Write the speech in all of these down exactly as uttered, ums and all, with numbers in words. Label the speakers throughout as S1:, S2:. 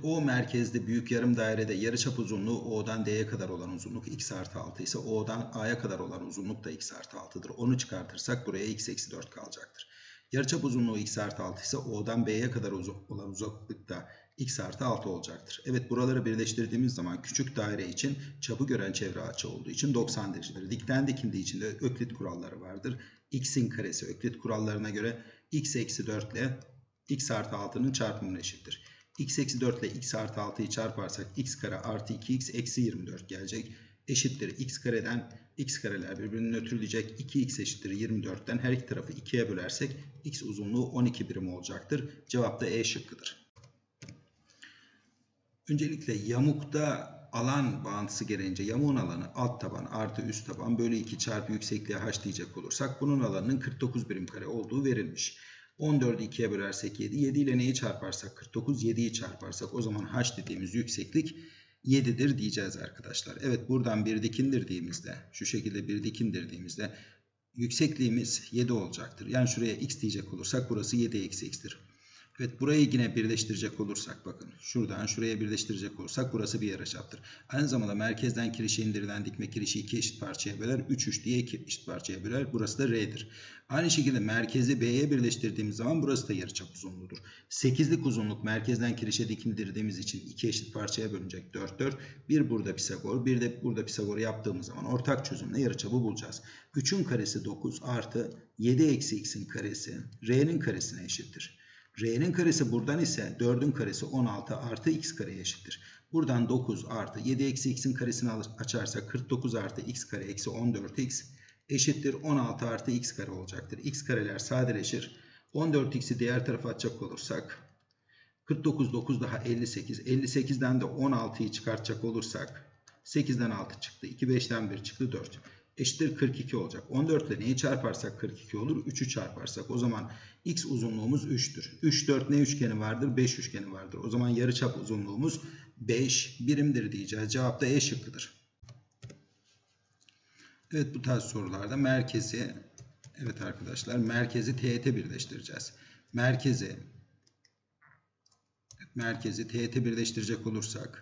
S1: O merkezde büyük yarım dairede yarıçap uzunluğu O'dan D'ye kadar olan uzunluk x artı altı ise O'dan A'ya kadar olan uzunluk da x artı altı'dır. Onu çıkartırsak buraya x eksi dört kalacaktır. Yarıçap uzunluğu x artı altı ise O'dan B'ye kadar olan uzaklıkta x artı altı olacaktır. Evet, buraları birleştirdiğimiz zaman küçük daire için çapı gören çevre açı olduğu için doksan derecedir. Dikten dikildiği için de Öklit kuralları vardır. X'in karesi Öklit kurallarına göre x eksi dört ile x artı altı'nın çarpımına eşittir. X eksi dört ile x artı altı'yı çarparsak x kare artı iki x eksi yirmi dört gelecek. Eşittir x kareden x kareler birbirini nötrleyecek. iki x eşittir yirmi dört'ten her iki tarafı ikiye bölersek x uzunluğu on iki birim olacaktır. Cevap da E şıkkıdır. Öncelikle yamukta alan bağıntısı gereğince yamuğun alanı alt taban artı üst taban bölü iki çarpı yüksekliğe h diyecek olursak bunun alanının kırk dokuz birim kare olduğu verilmiş. on dörd'ü ikiye bölersek yedi. yedi ile neyi çarparsak kırk dokuz. yedi'yi çarparsak o zaman h dediğimiz yükseklik yedi'dir diyeceğiz arkadaşlar. Evet, buradan bir dikindirdiğimizde şu şekilde bir dikindirdiğimizde yüksekliğimiz yedi olacaktır. Yani şuraya x diyecek olursak burası yedi eksi x'tir. Evet, burayı yine birleştirecek olursak bakın şuradan şuraya birleştirecek olursak burası bir yarıçaptır. Aynı zamanda merkezden kirişe indirilen dikme kirişi iki eşit parçaya böler. üç üç diye iki eşit parçaya böler. Burası da R'dir. Aynı şekilde merkezi B'ye birleştirdiğimiz zaman burası da yarıçap uzunluğudur. sekiz'lik uzunluk merkezden kirişe dikindirdiğimiz için iki eşit parçaya bölünecek. dört dört. Bir burada Pisagor, bir de burada Pisagor yaptığımız zaman ortak çözümle yarıçapı bulacağız. üç'ün karesi dokuz artı yedi eksi x'in karesi R'nin karesine eşittir. R'nin karesi buradan ise dörd'ün karesi on altı artı x kareye eşittir. Buradan dokuz artı yedi eksi x'in karesini açarsak kırk dokuz artı x kare eksi on dört x eşittir on altı artı x kare olacaktır. X kareler sadeleşir. on dört x'i diğer tarafa atacak olursak kırk dokuz, dokuz daha elli sekiz. elli sekiz'den de on altı'yı çıkartacak olursak sekiz'den altı çıktı. iki beş'ten bir çıktı dört. Eşittir kırk iki olacak. on dört ile neyi çarparsak kırk iki olur? üç'ü çarparsak o zaman x uzunluğumuz üç'tür. üç, dört ne üçgeni vardır? beş üçgeni vardır. O zaman yarıçap uzunluğumuz beş birimdir diyeceğiz. Cevap da E şıkkıdır. Evet, bu tarz sorularda merkezi evet arkadaşlar merkezi teğete birleştireceğiz. Merkezi merkezi teğete birleştirecek olursak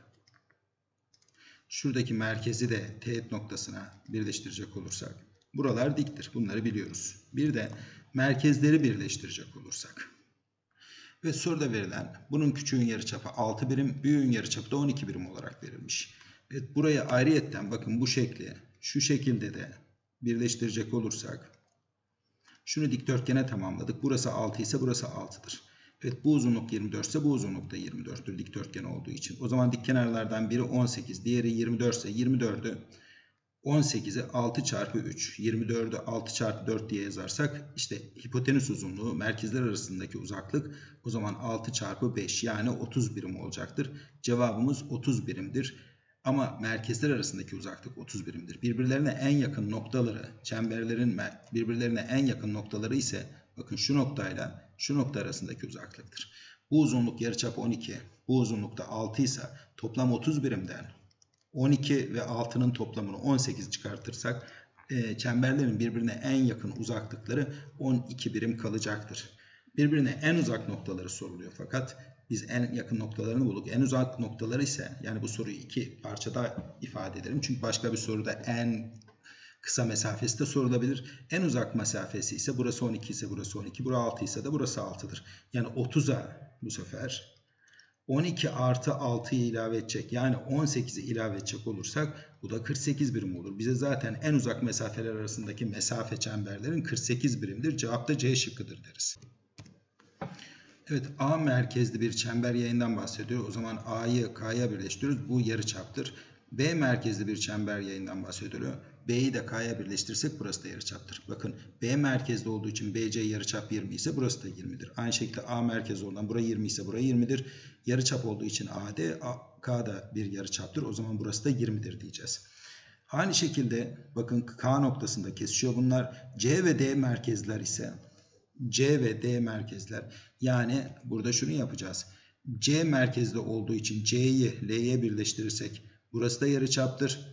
S1: şuradaki merkezi de teğet noktasına birleştirecek olursak buralar diktir. Bunları biliyoruz. Bir de merkezleri birleştirecek olursak ve soruda verilen bunun küçüğün yarıçapı altı birim, büyüğün yarıçapı da on iki birim olarak verilmiş. Evet, buraya ayrıyetten bakın bu şekli şu şekilde de birleştirecek olursak şunu dikdörtgene tamamladık. Burası altı ise burası altı'dır. Evet, bu uzunluk yirmi dört ise bu uzunluk da yirmi dört'tür dikdörtgen olduğu için. O zaman dik kenarlardan biri on sekiz, diğeri yirmi dört ise yirmi dört'ü on sekiz'i altı çarpı üç, yirmi dört'ü altı çarpı dört diye yazarsak işte hipotenüs uzunluğu merkezler arasındaki uzaklık o zaman altı çarpı beş yani otuz birim olacaktır. Cevabımız otuz birimdir. Ama merkezler arasındaki uzaklık otuz birimdir. Birbirlerine en yakın noktaları, çemberlerin birbirlerine en yakın noktaları ise bakın şu noktayla şu nokta arasındaki uzaklıktır. Bu uzunluk yarıçap on iki, bu uzunlukta altı ise toplam otuz birimden on iki ve altı'nın toplamını on sekiz çıkartırsak e, çemberlerin birbirine en yakın uzaklıkları on iki birim kalacaktır. Birbirine en uzak noktaları soruluyor fakat biz en yakın noktalarını bulduk. En uzak noktaları ise yani bu soruyu iki parçada ifade edelim. Çünkü başka bir soruda en kısa mesafesi de sorulabilir. En uzak mesafesi ise burası on iki ise burası on iki, burası altı ise de burası altı'dır. Yani otuz'a bu sefer on iki artı altı'yı ilave edecek yani on sekiz'i ilave edecek olursak bu da kırk sekiz birim olur. Bize zaten en uzak mesafeler arasındaki mesafe çemberlerin kırk sekiz birimdir. Cevap da C şıkkıdır deriz. Evet, A merkezli bir çember yayından bahsediyor. O zaman A'yı K'ya birleştiriyoruz. Bu yarıçaptır. B merkezli bir çember yayından bahsediyor. B'yi de K'ya birleştirirsek burası da yarıçaptır. Bakın B merkezli olduğu için B C yarıçap yirmi ise burası da yirmi'dir. Aynı şekilde A merkezli olduğundan burası yirmi ise burası yirmi'dir. Yarıçap olduğu için A D, K da bir yarıçaptır. O zaman burası da yirmi'dir diyeceğiz. Aynı şekilde bakın K noktasında kesişiyor bunlar. C ve D merkezler ise C ve D merkezler. Yani burada şunu yapacağız. C merkezli olduğu için C'yi L'ye birleştirirsek burası da yarıçaptır.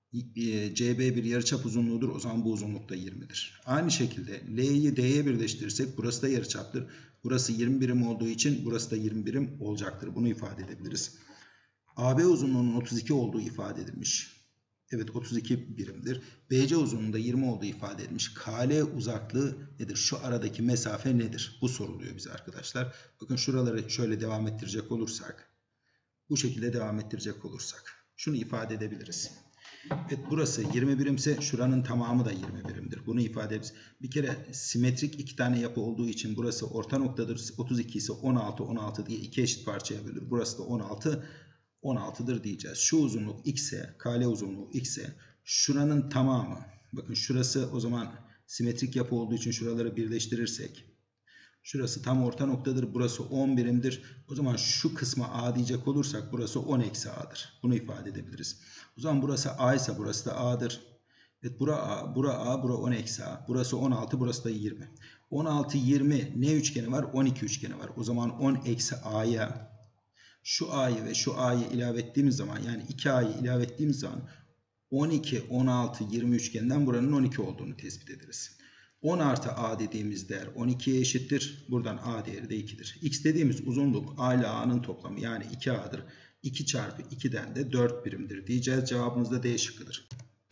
S1: C B bir yarıçap uzunluğudur. O zaman bu uzunluk da yirmidir. Aynı şekilde L'yi D'ye birleştirirsek burası da yarıçaptır. Burası yirmi birim olduğu için burası da yirmi birim olacaktır. Bunu ifade edebiliriz. A B uzunluğunun otuz iki olduğu ifade edilmiş. Evet, otuz iki birimdir. B C uzunluğunda yirmi olduğu ifade edilmiş. K L uzaklığı nedir? Şu aradaki mesafe nedir? Bu soruluyor bize arkadaşlar. Bakın şuraları şöyle devam ettirecek olursak. Bu şekilde devam ettirecek olursak. Şunu ifade edebiliriz. Evet, burası yirmi birimse şuranın tamamı da yirmi birimdir. Bunu ifade ederiz. Bir kere simetrik iki tane yapı olduğu için burası orta noktadır. otuz iki ise on altı on altı diye iki eşit parçaya bölür. Burası da on altı on altıdır diyeceğiz. Şu uzunluk x'e, K L uzunluğu x'e, şuranın tamamı. Bakın şurası o zaman simetrik yapı olduğu için şuraları birleştirirsek. Şurası tam orta noktadır. Burası on birimdir. O zaman şu kısma A diyecek olursak burası on eksi A'dır. Bunu ifade edebiliriz. O zaman burası A ise burası da A'dır. Evet, bura A, bura A, bura on eksi A. Burası on altı, burası da yirmi. on altı, yirmi ne üçgeni var? on iki üçgeni var. O zaman on eksi A'ya şu A'yı ve şu A'yı ilave ettiğimiz zaman, yani iki A'yı ilave ettiğimiz zaman on iki, on altı, yirmi üçgeninden buranın on iki olduğunu tespit ederiz. on artı A dediğimiz değer on ikiye eşittir. Buradan A değeri de ikidir. X dediğimiz uzunluk A ile A'nın toplamı, yani iki A'dır. iki çarpı iki'den de dört birimdir diyeceğiz. Cevabımız da D şıkkıdır.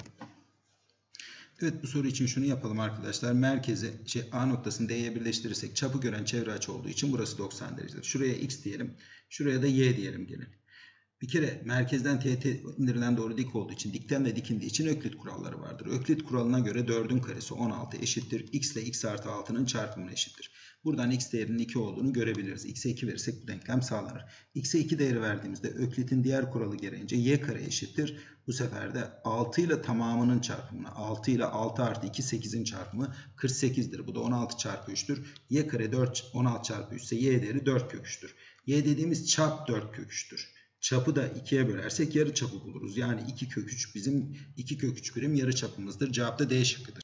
S1: Evet, bu soru için şunu yapalım arkadaşlar. Merkezi şey, A noktasını D'ye birleştirirsek çapı gören çevre açı olduğu için burası doksan derecedir. Şuraya X diyelim. Şuraya da Y diyelim gelin. Bir kere merkezden teğet indirilen doğru dik olduğu için, dikten de dikindiği için Öklit kuralları vardır. Öklit kuralına göre dördün karesi on altı eşittir. X ile X artı altı'nın çarpımına eşittir. Buradan X değerinin iki olduğunu görebiliriz. X'e iki verirsek bu denklem sağlanır. X'e iki değeri verdiğimizde Öklit'in diğer kuralı gereğince Y kare eşittir. Bu sefer de altı ile tamamının çarpımına. altı ile altı artı iki sekiz'in çarpımı kırk sekiz'dir. Bu da on altı çarpı üç'tür. Y kare dört, on altı çarpı üç ise Y değeri dört kök üç'tür. Y dediğimiz çap dört kök üç'tür. Çapı da iki'ye bölersek yarı çapı buluruz. Yani iki kök üç bizim iki kök üç birim yarı çapımızdır. Cevap da D şıkkıdır.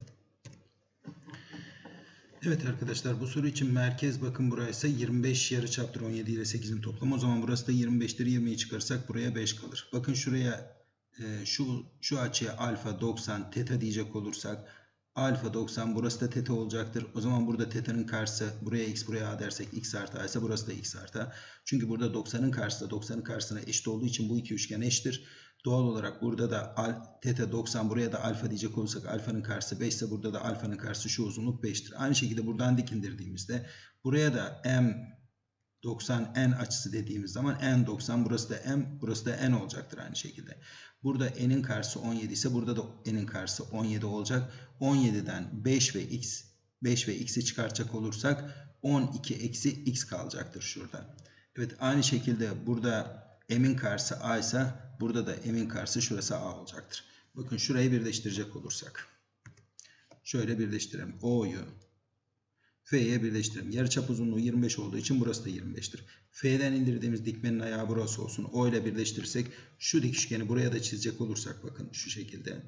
S1: Evet arkadaşlar, bu soru için merkez bakın buraysa yirmi beş yarıçaptır. on yedi ile sekiz'in toplamı. O zaman burası da yirmi beş'tir. yirmi'yi çıkarırsak buraya beş kalır. Bakın şuraya e, şu şu açıya alfa doksan, teta diyecek olursak alfa doksan, burası da teta olacaktır. O zaman burada teta'nın karşısı, buraya x buraya a dersek x artı a ise burası da x artı a. Çünkü burada doksan'ın karşısı doksan'ın karşısına eşit olduğu için bu iki üçgen eşittir. Doğal olarak burada da teta doksan, buraya da alfa diyecek olursak alfanın karşısı beş ise burada da alfanın karşısı şu uzunluk beş'tir. Aynı şekilde buradan dikindirdiğimizde buraya da m doksan n açısı dediğimiz zaman n doksan, burası da m, burası da n olacaktır aynı şekilde. Burada n'in karşısı on yedi ise burada da n'in karşısı on yedi olacak. on yedi'den beş ve x beş ve x'i çıkartacak olursak on iki eksi x kalacaktır şurada. Evet, aynı şekilde burada m'in karşısı a ise burada da m'in karşısı şurası a olacaktır. Bakın şurayı birleştirecek olursak. Şöyle birleştirelim. O'yu F'ye birleştirelim. Yarıçap uzunluğu yirmi beş olduğu için burası da yirmi beş'tir. F'den indirdiğimiz dikmenin ayağı burası olsun. O ile birleştirirsek şu dik üçgeni buraya da çizecek olursak bakın şu şekilde.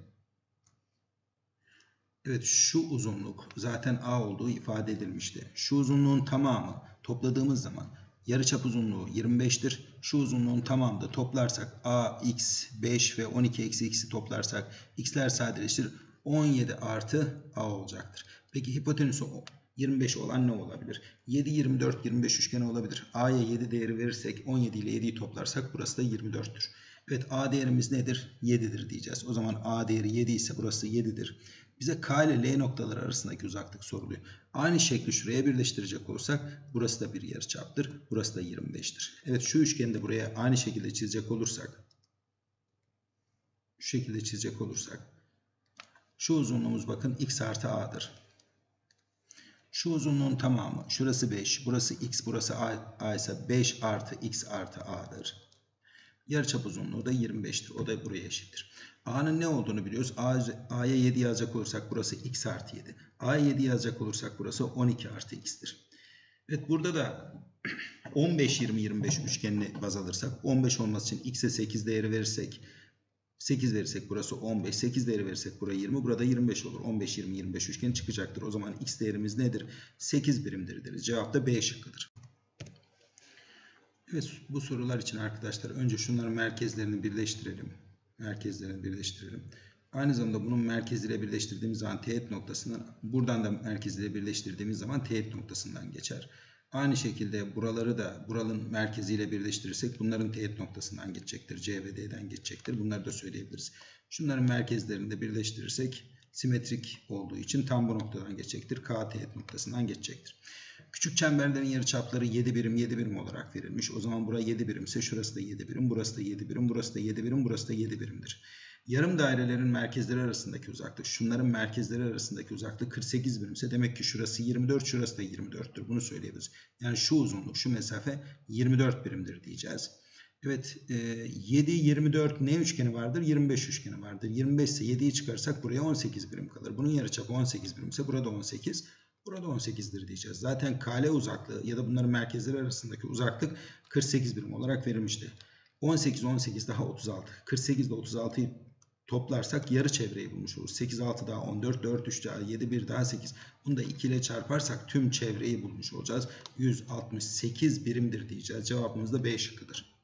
S1: Evet, şu uzunluk zaten A olduğu ifade edilmişti. Şu uzunluğun tamamı topladığımız zaman yarıçap uzunluğu yirmi beş'tir. Şu uzunluğun tamamı da toplarsak A, X, beş ve on iki eksi x'i toplarsak x'ler sadeleştir. on yedi artı A olacaktır. Peki hipotenüsü yirmi beş olan ne olabilir? yedi, yirmi dört, yirmi beş üçgeni olabilir. A'ya yedi değeri verirsek on yedi ile yedi'yi toplarsak burası da yirmi dört'tür. Evet, A değerimiz nedir? yedi'dir diyeceğiz. O zaman A değeri yedi ise burası yedi'dir. Bize K ile L noktaları arasındaki uzaklık soruluyor. Aynı şekli şuraya birleştirecek olursak burası da bir yarıçaptır. Burası da yirmi beş'tir. Evet, şu üçgeni de buraya aynı şekilde çizecek olursak şu şekilde çizecek olursak şu uzunluğumuz bakın x artı a'dır. Şu uzunluğun tamamı, şurası beş, burası x, burası a, a ise beş artı x artı a'dır. Yarıçap uzunluğu da yirmi beş'tir. O da buraya eşittir. A'nın ne olduğunu biliyoruz. A'ya yedi yazacak olursak burası x artı yedi. A'ya yedi yazacak olursak burası on iki artı x'tir. Evet, burada da on beş, yirmi, yirmi beş üçgenini baz alırsak, on beş olması için x'e sekiz değeri verirsek, sekiz verirsek burası on beş, sekiz değeri verirsek buraya yirmi, burada yirmi beş olur. on beş, yirmi, yirmi beş üçgeni çıkacaktır. O zaman x değerimiz nedir? sekiz birimdir deriz. Cevap da B şıkkıdır. Evet, bu sorular için arkadaşlar önce şunların merkezlerini birleştirelim. Merkezlerini birleştirelim. Aynı zamanda bunun merkeziyle birleştirdiğimiz zaman teğet noktasından, buradan da merkeziyle birleştirdiğimiz zaman teğet noktasından geçer. Aynı şekilde buraları da buranın merkeziyle birleştirirsek bunların teğet noktasından geçecektir. C ve D'den geçecektir. Bunları da söyleyebiliriz. Şunların merkezlerini de birleştirirsek simetrik olduğu için tam bu noktadan geçecektir. K teğet noktasından geçecektir. Küçük çemberlerin yarıçapları yedi birim yedi birim olarak verilmiş. O zaman burası yedi birimse şurası da yedi birim, burası da yedi birim, burası da yedi birim, burası da yedi birimdir. Yarım dairelerin merkezleri arasındaki uzaklık, şunların merkezleri arasındaki uzaklık kırk sekiz birimse demek ki şurası yirmi dört, şurası da yirmi dörttür. Bunu söyleyebiliriz. Yani şu uzunluk, şu mesafe yirmi dört birimdir diyeceğiz. Evet, yedi, yirmi dört ne üçgeni vardır? yirmi beş üçgeni vardır. yirmi beş ise yediyi çıkarsak buraya on sekiz birim kalır. Bunun yarıçapı on sekiz birimse burada on sekiz. Burada on sekizdir diyeceğiz. Zaten kale uzaklığı ya da bunların merkezleri arasındaki uzaklık kırk sekiz birim olarak verilmişti. on sekiz, on sekiz daha otuz altı. kırk sekiz ile otuz altıyı toplarsak yarı çevreyi bulmuş oluruz. sekiz, altı daha on dört, dört, üç daha yedi, bir daha sekiz. Bunu da iki ile çarparsak tüm çevreyi bulmuş olacağız. yüz altmış sekiz birimdir diyeceğiz. Cevabımız da B şıkkıdır.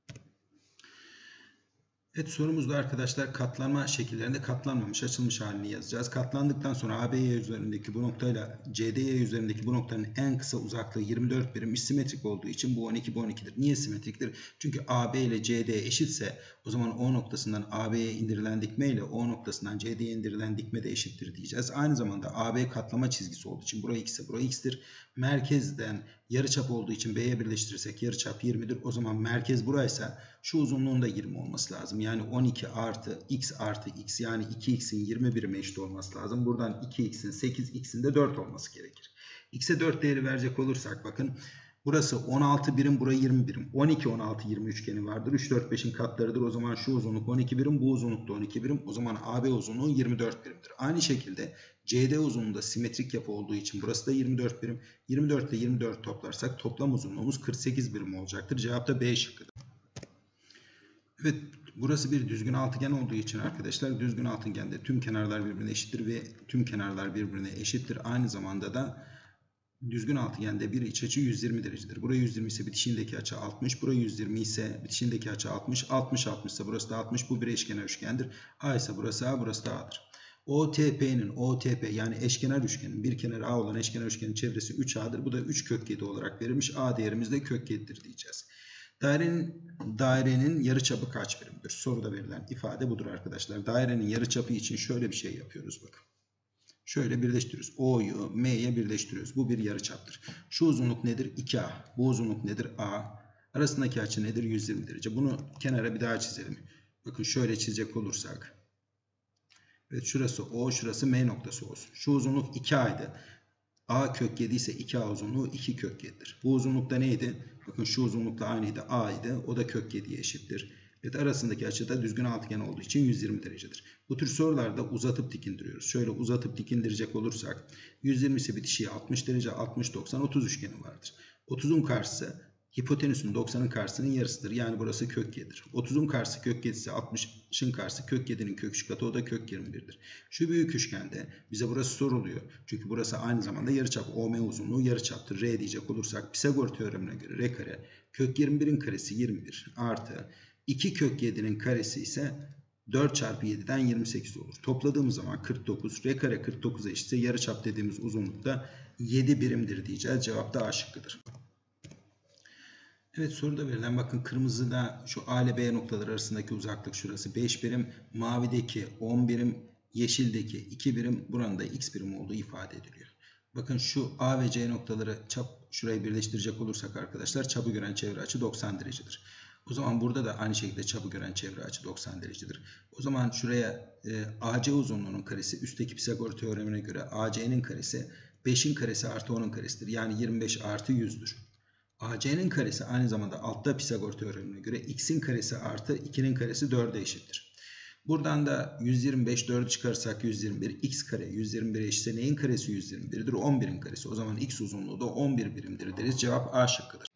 S1: Evet, sorumuzda arkadaşlar katlanma şekillerinde katlanmamış açılmış halini yazacağız. Katlandıktan sonra A B Y üzerindeki bu noktayla C D Y üzerindeki bu noktanın en kısa uzaklığı yirmi dört birim, simetrik olduğu için bu on iki, bu on ikidir. Niye simetriktir? Çünkü A B ile C D eşitse o zaman O noktasından A B'ye indirilen dikme ile O noktasından C D'ye indirilen dikme de eşittir diyeceğiz. Aynı zamanda A B katlama çizgisi olduğu için burası x ise burası x'tir. Merkezden yarıçap olduğu için B'ye birleştirirsek yarıçap yirmidir. O zaman merkez buraysa şu uzunluğun da yirmi olması lazım. Yani on iki artı x artı x, yani iki x'in yirmi birime eşit olması lazım. Buradan iki x'in sekiz, x'in de dört olması gerekir. X'e dört değeri verecek olursak bakın burası on altı birim, burası yirmi birim. on iki, on altı, yirmi üçgeni vardır. üç, dört, beşin katlarıdır. O zaman şu uzunluk on iki birim, bu uzunluk da on iki birim. O zaman A B uzunluğu yirmi dört birimdir. Aynı şekilde C D uzunluğunda simetrik yapı olduğu için burası da yirmi dört birim. yirmi dört ile yirmi dört toplarsak toplam uzunluğumuz kırk sekiz birim olacaktır. Cevap da B şıkkıdır. Evet, burası bir düzgün altıgen olduğu için arkadaşlar düzgün altıgende tüm kenarlar birbirine eşittir ve tüm kenarlar birbirine eşittir. Aynı zamanda da düzgün altıgende bir iç açı yüz yirmi derecedir. Burası yüz yirmi ise bitişindeki açı altmış. Burası yüz yirmi ise bitişindeki açı altmış. altmış, altmış ise burası da altmış. Bu bir eşkenar üçgendir. A ise burası A, burası da A'dır. O T P'nin O T P yani eşkenar üçgenin bir kenarı A olan eşkenar üçgenin çevresi üç A'dır. Bu da üç kök yedi olarak verilmiş. A değerimiz de kök yedidir diyeceğiz. Dairenin, dairenin yarıçapı kaç birimdir? Soruda verilen ifade budur arkadaşlar. Dairenin yarıçapı için şöyle bir şey yapıyoruz bakın. Şöyle birleştiriyoruz. O'yu M'ye birleştiriyoruz. Bu bir yarıçaptır. Şu uzunluk nedir? iki A. Bu uzunluk nedir? A. Arasındaki açı nedir? yüz yirmi derece. Bunu kenara bir daha çizelim. Bakın şöyle çizecek olursak. Evet, şurası O, şurası M noktası olsun. Şu uzunluk iki A'ydı. A kök yedi ise iki A uzunluğu iki kök yedidir. Bu uzunlukta neydi? Bakın şu uzunlukla aynıydı. A idi. O da kök yediye eşittir. Evet, arasındaki açı da düzgün altıgen olduğu için yüz yirmi derecedir. Bu tür sorularda uzatıp dikindiriyoruz. Şöyle uzatıp dikindirecek olursak yüz yirmi ise bitişiği altmış derece, altmış, doksan, otuz üçgeni vardır. otuzun karşısı hipotenüsün doksanın karşısının yarısıdır. Yani burası kök yedidir. otuzun karşısı kök yedi ise altmışın karşısı kök yedinin kök üç katı, o da kök yirmi birdir. Şu büyük üçgende bize burası soruluyor. Çünkü burası aynı zamanda yarıçap. O M uzunluğu yarıçaptır. R diyecek olursak Pisagor teoremine göre R kare kök yirmi birin karesi yirmi bir artı iki kök yedinin karesi ise dört çarpı yediden yirmi sekiz olur. Topladığımız zaman kırk dokuz. R kare kırk dokuza eşitse yarıçap dediğimiz uzunlukta yedi birimdir diyeceğiz. Cevap da A şıkkıdır. Evet, soruda verilen bakın kırmızıda şu A ile B noktaları arasındaki uzaklık şurası beş birim. Mavideki on birim. Yeşildeki iki birim. Buranın da x birim olduğu ifade ediliyor. Bakın şu A ve C noktaları çap, şurayı birleştirecek olursak arkadaşlar çapı gören çevre açı doksan derecedir. O zaman burada da aynı şekilde çapı gören çevre açı doksan derecedir. O zaman şuraya e, A C uzunluğunun karesi üstteki Pisagor teoremine göre A C'nin karesi beşin karesi artı onun karesidir. Yani yirmi beş artı yüzdür. A C'nin karesi aynı zamanda altta Pisagor teoremine göre x'in karesi artı ikinin karesi dörde eşittir. Buradan da yüz yirmi beş dördü çıkarırsak yüz yirmi bir, x kare yüz yirmi bire eşitse neyin karesi yüz yirmi bir'dir? on birin karesi. O zaman x uzunluğu da on bir birimdir deriz. Cevap A şıkkıdır.